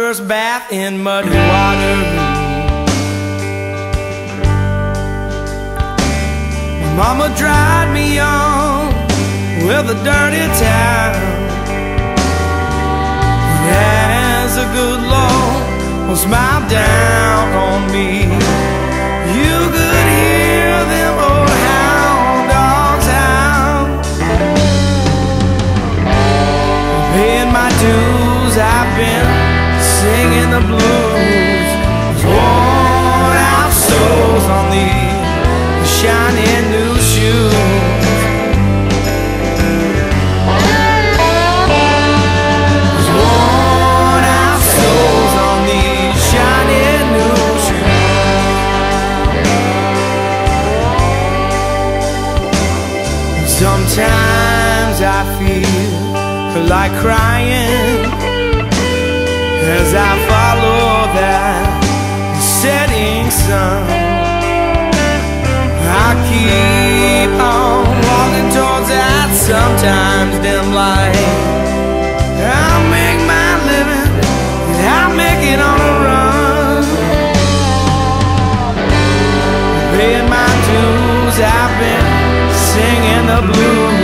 first bath in muddy water. My mama dried me on with a dirty towel. As a good Lord will smile down on me, you could hear them old hound dogs howl. Paying my dues, I've been singing the blues. Worn out souls on these shiny new shoes. Sometimes I feel like crying as I follow that setting sun. I keep on walking towards that sometimes dim light. I'll make my living and I'll make it on a run. Paying my dues, I've been singing the blues.